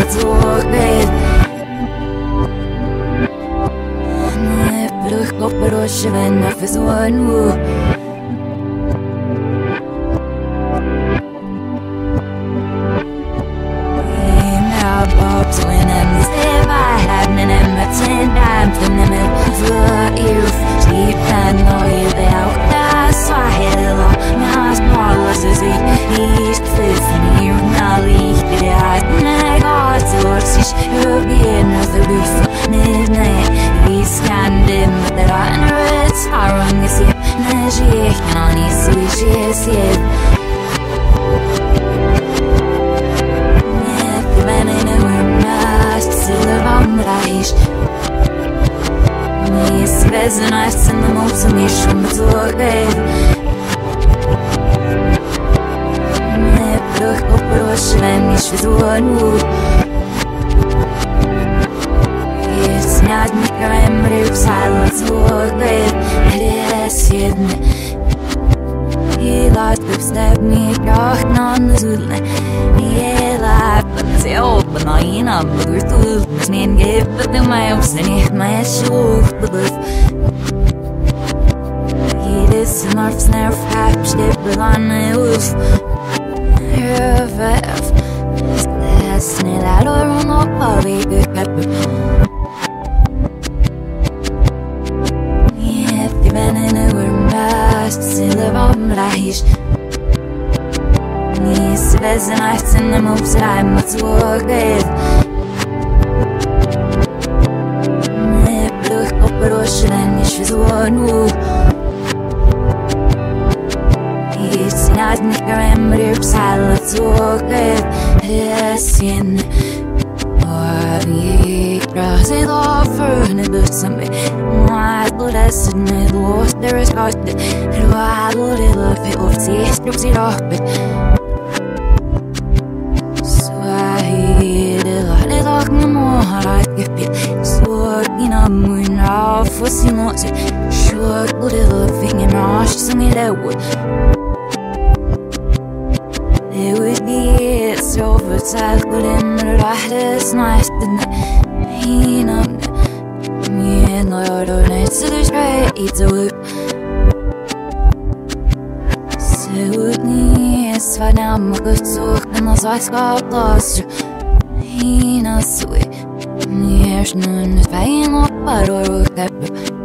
talk with. Bruk op roosje en af is one who. So when I'm still by having and my 10 times from the middle for you, deep and know you out. That's why I had a lot. Now it's more or less as he's flipping you. Now leave it out. And I got to watch this. You'll be another before midnight. He's standing with the right and red. I run this here. And she can only see she's here. Vezin açsın olsun yaşımı zorlayıp Ne bırak o proşlenmiş ve zorlu Снять микроем рюкзак зорlayıp Hele едне И латып степни крахнан зулне И лапын зелпын айна Бұғыртыл Мен геппіді майымсыне Мая шух бұлып Едесін арфснер Фәпшдеп бұланы ұф Рөвәв Стәснелер орын опалы Бүкәпіп Ефті бәнені өрмәст Сіліп амрайш Несі бәзін айтсыны Мұпсырай мұтуғыз Prošleniš v zvonu I snadnih kremri psala cukret Resin Ovi Prazi lofer Ne busami Madu lesne Låter skatte Ruadu Lillefi Ofti Strukti ropet Swahili Lagna Moharat Gepit Sorgina Munra Fossinote Short little finger Nosh Some wood It would be so versatile in the rahlis night He numbed me and Lord or night so there's great it's a loop Сегодня свадьба кусок на свадьбу пластир He knows we Нежно на твоим пару руками